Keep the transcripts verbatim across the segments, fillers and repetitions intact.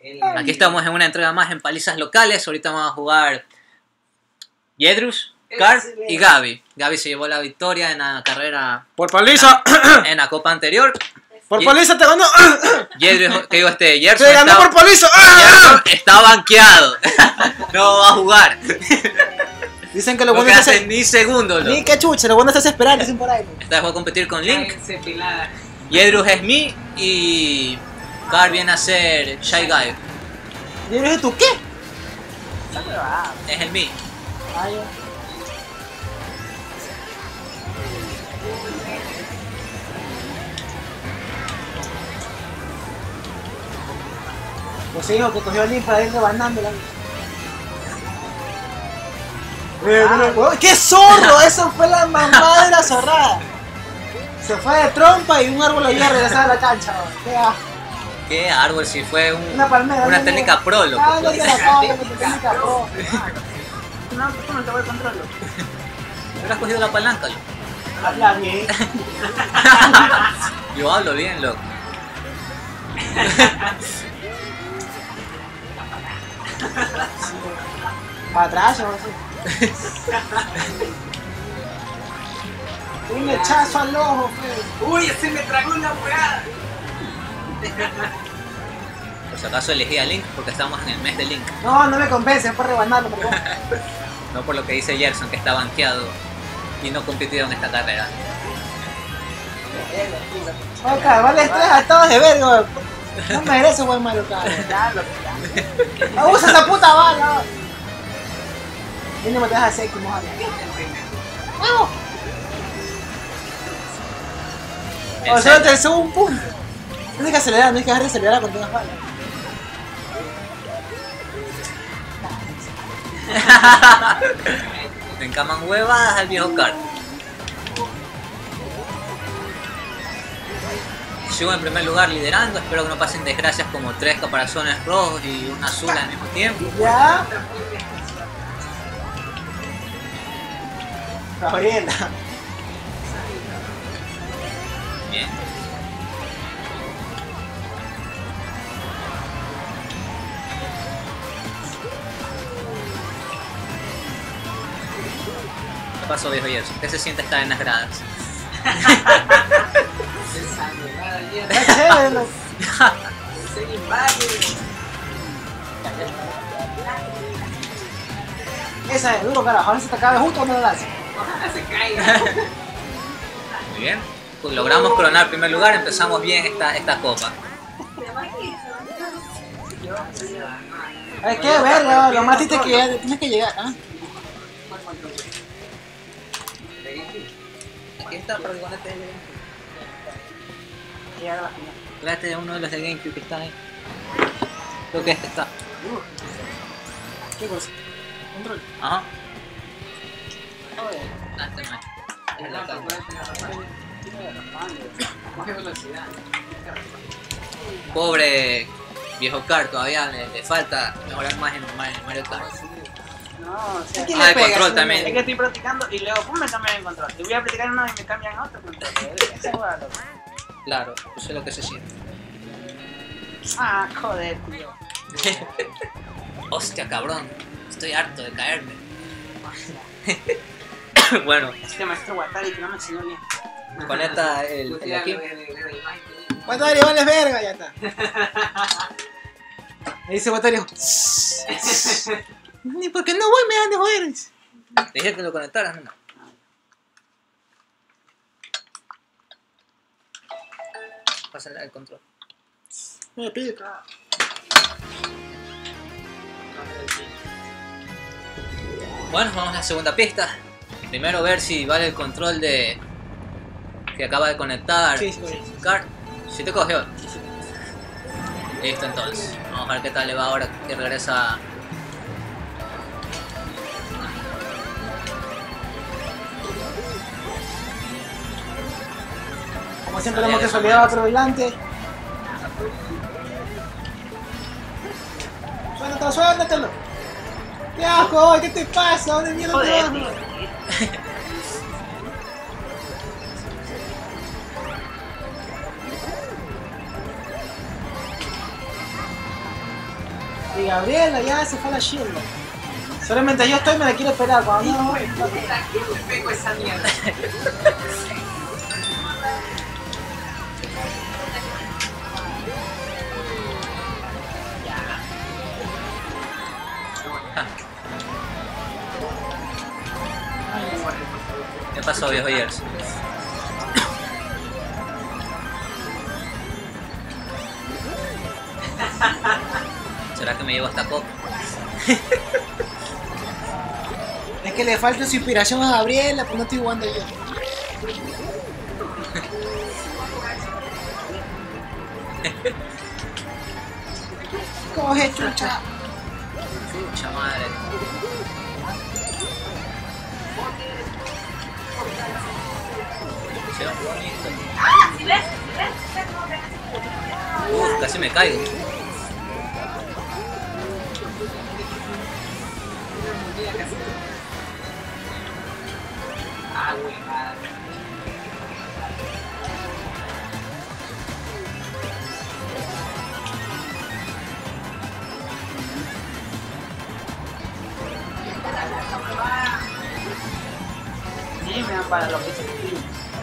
Aquí estamos en una entrega más en palizas locales. Ahorita vamos a jugar Yedrus, Card y Gaby. Gaby se llevó la victoria en la carrera. Por paliza. En la, en la copa anterior. Por y, paliza te ganó. Yedrus, que digo este, Gerson. Te ganó está, por paliza. Gerson está banqueado. No va a jugar. Dicen que lo no bueno es hace ni segundo. Ni que chucha, lo bueno es esperar, dicen por ahí. Esta vez voy a competir con Link. Yedrus es mí y Card viene a ser Shy Guy. ¿Yedrus es tu qué? Es el mí. Ah, ya. Pues hijo que cogió el Link para ir rebandándola. Ah, ¡qué zorro! Eso fue la mamada de la zorrada. Se fue de trompa y un árbol había regresado a la cancha. ¡Qué asco! ¿Qué árbol? Si fue un, una palmera. Una técnica no, pro, loco. Ah, no, la cabra, técnica pro. No, ¿cómo no te voy a control? ¿Hubieras cogido la palanca, loco? Habla bien. Yo hablo bien, loco. Para atrás, o así. Un lechazo al ojo, fe. Uy, se me tragó una weá. Por si acaso elegí a Link porque estamos en el mes de Link. No, no me convence, es por rebandarlo, por favor. No por lo que dice Gerson, que está banqueado y no competido en esta carrera. Ok, vale estrés a todos de verga. No merece buen Mario Kart. Usa esa puta bala. Mínimo te deja seco, mojado. ¡Vamos! O sea, te subo un punto. Tienes que acelerar, no hay que dejar de acelerar cuando tengas balas. Me encaman huevadas al viejo Card. Sigo en primer lugar liderando, espero que no pasen desgracias como tres caparazones rojos y un azul al mismo tiempo. ¿Ya? Gabriela. Bien. ¿Qué pasó, viejo Gerson? ¿Qué se siente estar en las gradas? Está chévere, loco. Esa es duro, carajo. Ahora se te cabe justo cuando lo hace. Se caiga. Muy bien. Pues logramos coronar primer lugar, empezamos bien esta, esta copa. Es que verga, lo más triste es que tienes que llegar, ¿ah? Aquí está, para que conecte el GameCube. Este es uno de los de GameCube que está ahí. Creo que este está. ¿Qué cosa? Control. Ajá. Ah, este no es. Es la cámara. Pobre viejo Card, todavía le, le falta mejorar más en Mario Kart. No, o sea, ¿Qué Ah, el le control pegas? también. es que estoy practicando y luego pum me cambian el control. Y voy a practicar uno y me cambian otro control. Esa hueá, loco. Claro, eso es lo que se siente. Ah, joder, tío. Hostia, cabrón. Estoy harto de caerme. Bueno, Este maestro Watari que no me enseñó bien. conecta el, el de aquí. Guatario, vale verga, ya está. Me dice Guatario. Ni porque no voy me dan de joder. Te dije que lo conectaras, no. Pásale el control. Me pica. Bueno, vamos a la segunda pista. Primero ver si vale el control de que acaba de conectar Sí, sí, sí. Card. Si te cogió. Listo, entonces. Vamos a ver qué tal le va ahora que regresa. Como siempre tenemos que soledad por delante. Suéltatelo, suéltatelo. ¡Qué asco! ¿Qué te pasa? ¿Dónde mierda te Joder, vas? tío. Y Gabriela ya se fue a la shield. Solamente yo estoy, me la quiero esperar. Cuando no, no, ¿Qué le pego esa mierda? ¿Qué pasó, viejo Yers? ¿Será que me llevo hasta copa? es que le falta su inspiración a Gabriela, pues no estoy jugando yo. Coge chucha. Chucha madre. Se va bonito. Si ves, si ves, si ves, no ves. Uf, casi me caigo. Ah, güey, madre. Sí, me dan para lo que se escribe.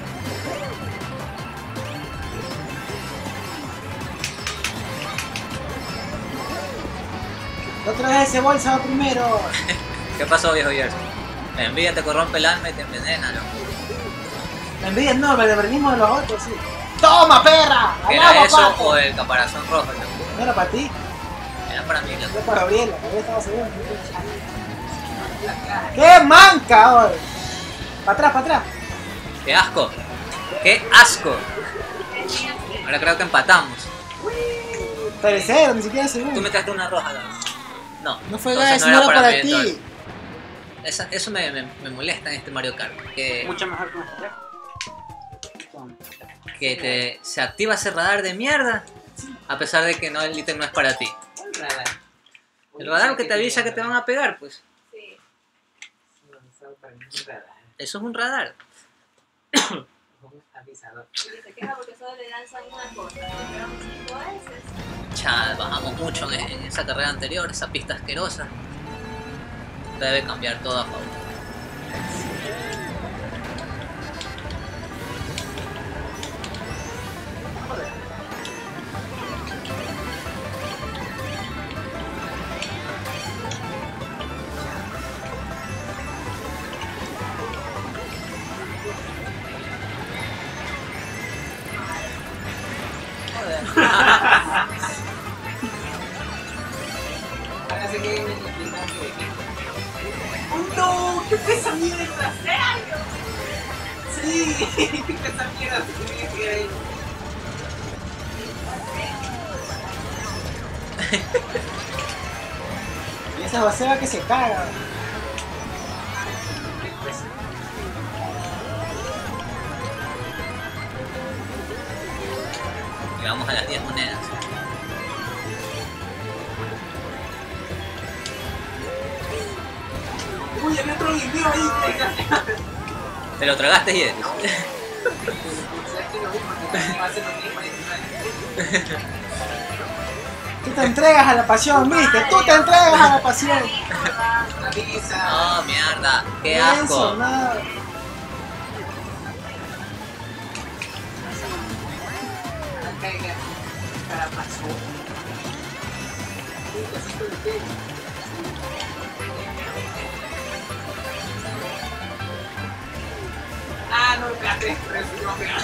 Otra vez ese bolsa va primero. ¿Qué pasó, viejo Yers? La envidia te corrompe el alma y te envenena, ¿no? La envidia no, la venimos de los otros, sí. ¡Toma, perra! ¿Era ¡Hablamos, eso pato! o el caparazón rojo? ¿No? No era para ti, Era para mí, loco. era para Gabriela. Gabriela estaba segura. ¡Qué manca, hoy! Para atrás, para atrás. ¡Qué asco! ¡Qué asco! Ahora creo que empatamos. Tercero, ni siquiera Tú segundo. me traste una roja, Gaby. No. No fue entonces gas, no era para mí, ti. entonces. Esa- eso me, me, me molesta en este Mario Kart. Que, Mucho mejor que un estrés. que te, se activa ese radar de mierda. A pesar de que no, el ítem no es para ti. Un radar. El radar que te avisa que te van a pegar, pues. Sí. Un radar. Eso es un radar. Un avisador. Y se queja porque solo le lanzan una cosa. Le pegan cinco veces. Chad, bajamos mucho en, en esa carrera anterior, esa pista asquerosa. Debe cambiar todo a favor. Ahora se que me explican que... ¡Oh no! ¿Qué fue esa mierda? Sí, ¿qué fue esa mierda? Se tenía que ir ahí. Y esa baseba que se caga. ¿Qué fue eso? Llegamos a las diez monedas. Uy, había otro video ahí. Te lo tragaste y ¿Sabes qué lo vi? Porque va a ser lo mismo en el Tú te entregas a la pasión, mister. Tú te entregas a la pasión. Avisa. No, mierda, qué Eso, asco. nada. No caiga. Para pasó. Ah, no, espérate, pero eso no pega.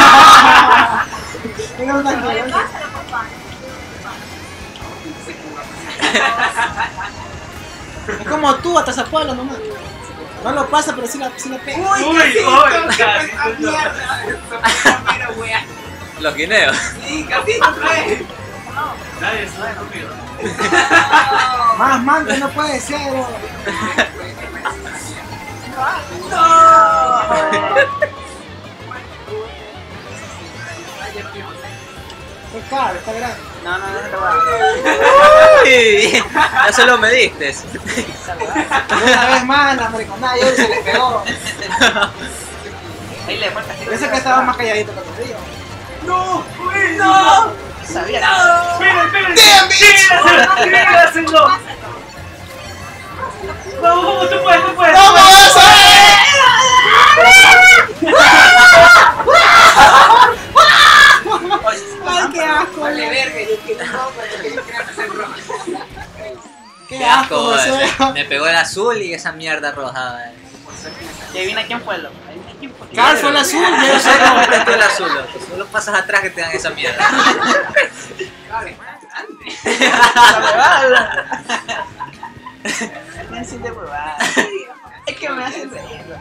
Era una No le cosa. pasa a la papá. Es como tú, hasta Zapualo nomás. No lo pasa, pero sí la, sí la pega. Uy, Uy, casi, uy, casi, casi, esa mierda. Esa mera wea. Los guineos. Sí, casi no trae. Nadie sabe conmigo. Más man que no puede ser, bro. Qué caro, está grande. No, no, no te voy a Uy, ya se lo mediste. Una vez más, la mariconada yo se le pegó. Ahí le falta que Ese que estaba más calladito que el río. ¡No! ¡Uy, no! Sabía. ¡No! ¡Espera, espera! ¡Damn, bitch! hacerlo, no tiene que hacerlo. Vamos, vamos, tú puedes, tú puedes. ¡Vamos a hacer! ¡Ay, qué asco! Vale, verga, yo quiero un rojo, yo quiero hacer rojo. ¡Qué Qué asco, asco, José! me, me pegó el azul y esa mierda roja. eh. Y adivina quién fue, loco. Adivina quién fue. Carl fue el azul, yo Yo no sé sé cómo cómo. te tú el azul, loco. Solo pasas atrás que te dan esa mierda. Me hacen de huevada. Es que me hacen reír.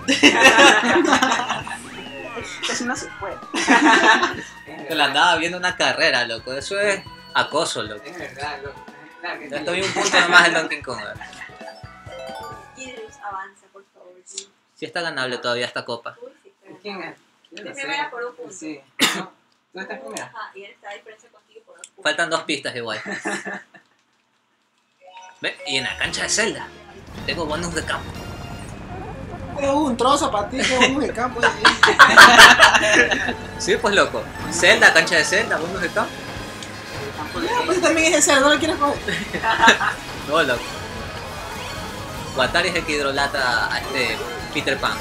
Casi no se puede. Te la andaba viendo una carrera, loco. Eso es acoso, loco. Es verdad, loco. Claro que Ya sí. estoy un punto nomás del Donkey Kong. Yedrus, avanza, por favor. Sí. Sí está ganable todavía esta copa. Uy, sí, pero- ¿Quién es? Yo no Es sé. primera por un punto. Sí. No, ¿tú estás primera? Ajá, y él está a diferencia contigo por dos puntos. Faltan dos pistas igual. ¿Ve? Y en la cancha de Zelda tengo bonus de campo. Es un trozo para ti, que vamos de campo. Sí, pues loco. Zelda, cancha de Zelda, bonus de campo. Pues también es ese, no lo quieres coger. No, loco. Watari es el que hidrolata a este Peter Pan.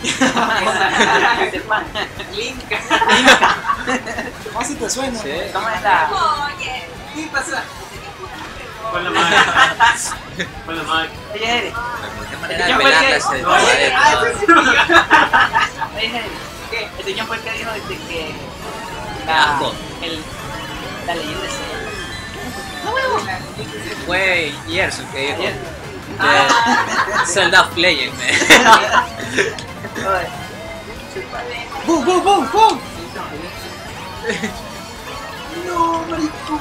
Link. Más si te suena. Sí. ¿Cómo es la...? Oye, ¿Qué pasa? Con la mano. Con la mano. Oye, Eri. ¿De qué manera de ¿Quién fue el pelarla que- ese No, oye, cuadrito? Ah, ese sí. Oye, Eri. ¿Qué? ¿Este quién fue el que dijo de que... Qué asco. El... La leyenda de Zelda. Fue Gerson que dijo Ayer. que Zelda of Legend. man. Oye. ¡Bum, bum, bum, bum! No, maricón.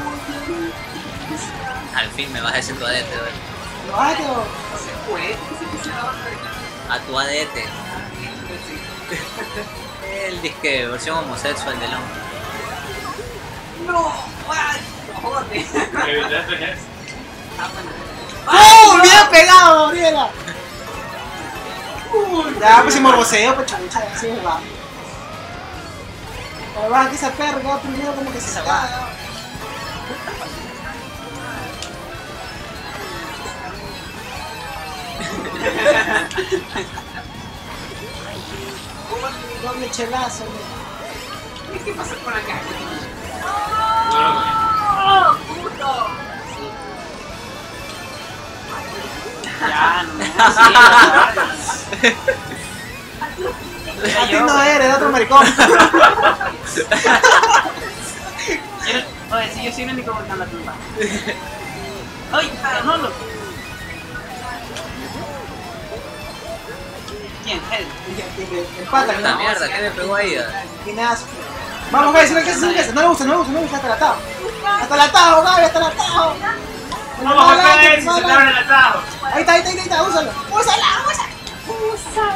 Al fin me vas a decir tu A D T, güey. No, ay, que- No se puede, que se quise la otra. A tu A D T. El disque versión homosexual de Long. No, ay, no joder. ¡Pum! ¡Bien pegado, Gabriela! ¡Pum! Ya, pues si morboseo, pues chucha, así jugando. Pero va, que esa perra va primero como que se va. Doble chelazo, ¿no? ¿Qué pasa por acá? ¡oh, puto! Ya, no me así. A ti no eres, de otro maricón. Oye, si yo soy el único volcando la tumba. Ay, no, loco. ¿Quién? Él. Empatan, La ¿no? mierda, ¿qué me pegó ahí? Pinazo. Vamos, Gaby, si no quieres, no le gusta, no le gusta, no le gusta, hasta el atajo. Hasta el atajo, Gaby, hasta el atajo. Vamos a ver si se te abre el atajo. Ahí está, ahí está, ahí está, úsalo. Úsala, úsala.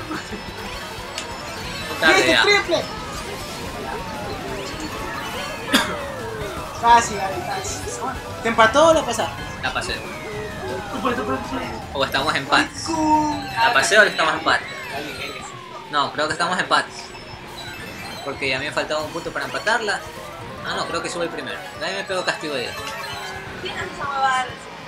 Tarde Triple, ya. triple. Casi, Gaby, casi. ¿Te empató o le pasaste? La pasé. Tú puedes, tú puedes, tú puedes. O estamos en empate. La pasé o estamos en empate. No, creo que estamos en empate. Porque a mí me faltaba un punto para empatarla. Ah, no, creo que sube el primero. Nadie me pegó castigo de ella. ¿Quién hace esa huevada?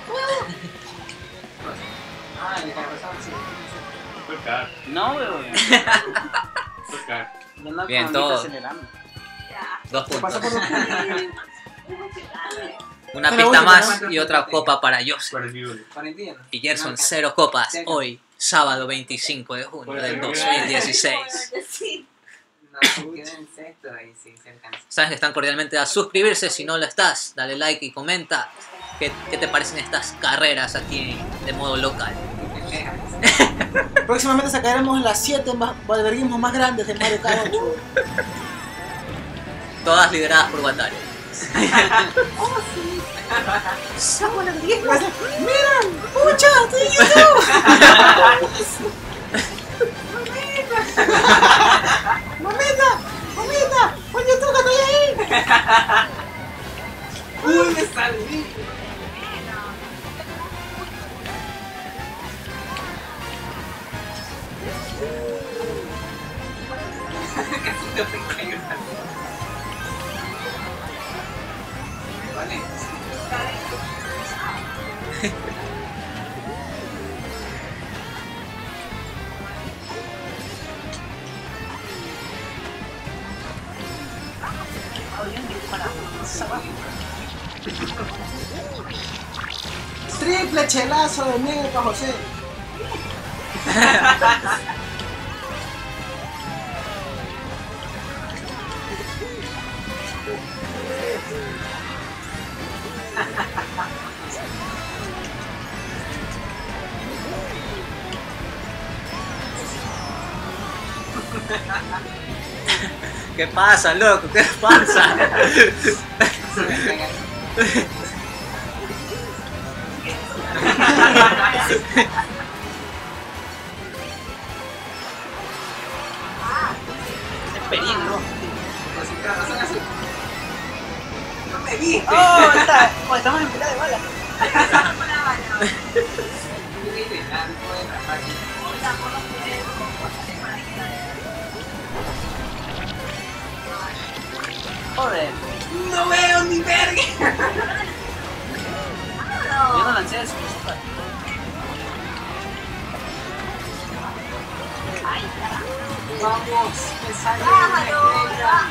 Ah, el carro sí. Tocar. No, weón. Tocar. Yo no Bien, con todo. acelerando. Ya. Dos Te pasa puntos. por un... Una Pero pista bueno, más pero- y otra copa para Joseph. cuarenta y uno. Y Gerson, No, cero copas. sí. Hoy, sábado veinticinco de junio del dos mil dieciséis. Sí. No, queda en sexto ahí sí, se alcanza. Sabes que están cordialmente a suscribirse. Si no lo estás, dale like y comenta qué, qué te parecen estas carreras aquí de modo local. Próximamente sacaremos las siete más, alberguismos más grandes de Mario Kart ocho. Todas lideradas por Watari. ¡Miran! ¡Pucha! ¡Estoy en YouTube! ¡Mamita! ¡Mamita! ¡Pon YouTube que estoy ahí! ¡Uy, me salí! Casi no te caigo. Vale. Triple chelazo de negro para José. ¿Qué pasa, loco? ¿Qué pasa? Peligro. Así que no son así. No me viste. Oh, está. Oh, estamos en pelea de balas. Joder. No veo ni verga. Yo no lancé eso. Vamos, me sale Bájalo, una estrella.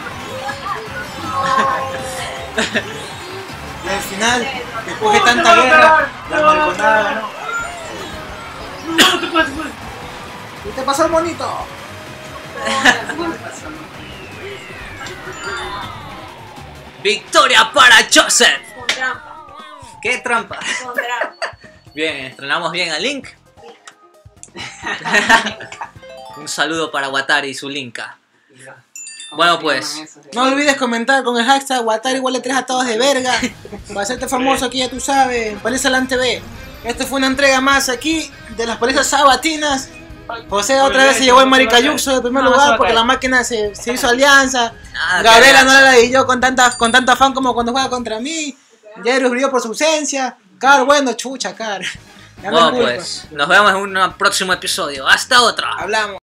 bájalo. Y al final, después de tanta guerra, la mariconada ganó. No, te puedes, puedes. ¿Qué te pasó, bonito? ¡Victoria para Joseph! Con trampa. ¡Qué trampa! Con trampa. Bien, estrenamos bien a Link. Un saludo para Watari y su Linka. Bueno, pues. No olvides comentar con el hashtag Watari igual de tres atados de verga. Para hacerte famoso aquí, ya tú sabes. Paliza Land T V. Esta fue una entrega más aquí de las palizas sabatinas. José otra vez se llevó el Maricayuxo de primer No, lugar se va a porque caer. la máquina se, se hizo alianza. Ah, Gabriela qué no la di yo con tanta, con tanta afán como cuando juega contra mí. Jairus brilló por su ausencia. Car, bueno, chucha, Car. Ya me Bueno, culpa. pues. Nos vemos en un próximo episodio. ¡Hasta otra! Hablamos.